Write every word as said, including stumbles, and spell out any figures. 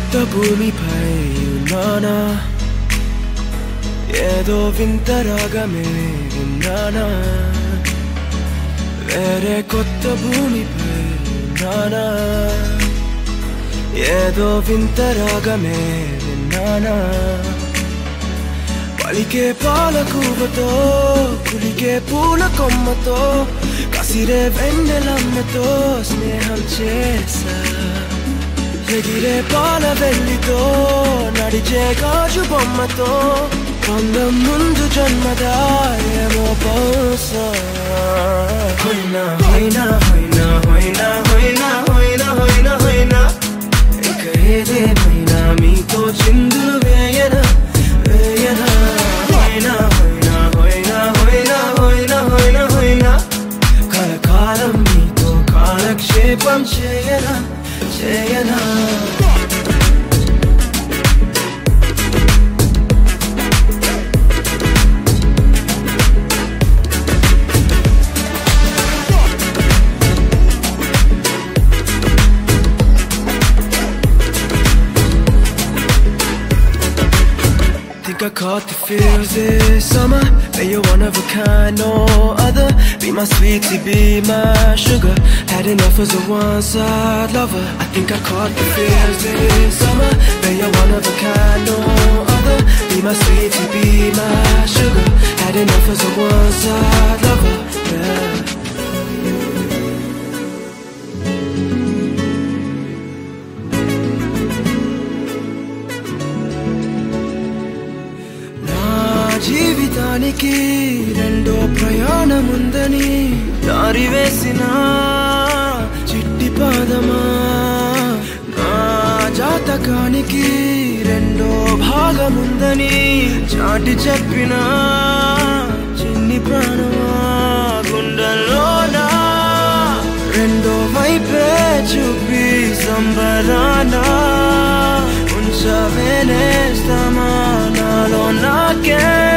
కొత్త భూమిపై ఉన్నానా ఏదో వింత రాగమే విన్నానా వేరే కొత్త భూమిపై ఉన్నానా ఏదో వింత రాగమే విన్నానా పలికే పాలకూవతో కులికే పూల కొమ్మతో కసిరే వెన్నెలమ్మతో స్నేహం చేసా ఎగిరే పాల వెల్లితో నడిచే గాజు బొమ్మతో పొందం ముందు జన్మదా ఏమో బహుశా హోయినా హోయినా హోయినా హోయినా హోయినా హోయినా హోయినా హోయినా ఇక ఏదేమైనా మీతో చిందులు వేయనా వేయనా హోయినా హోయినా హోయినా హోయినా హోయినా హోయినా హోయినా కలకాలం మీతో కాలక్షేపం చేయనా చేయనా I caught the feels this summer. But you're one of a kind, no other. Be my sweetie, be my sugar. Had enough as a one-side lover. I think I caught the feels this summer. But you're one of a kind, no other. Be my sweetie, be my sugar. Had enough as a one-side lover. Yeah. జీవితానికి రెండో ప్రయాణముందని దారి వేసిన చిట్టి పాదమా నా జాతకానికి రెండో భాగముందని చాటి చెప్పిన చిన్ని ప్రాణమా గుండెల్లోనా రెండో వైపే చూపి సంబరానా ఉంచవేనేస్తామా నాలో నాకే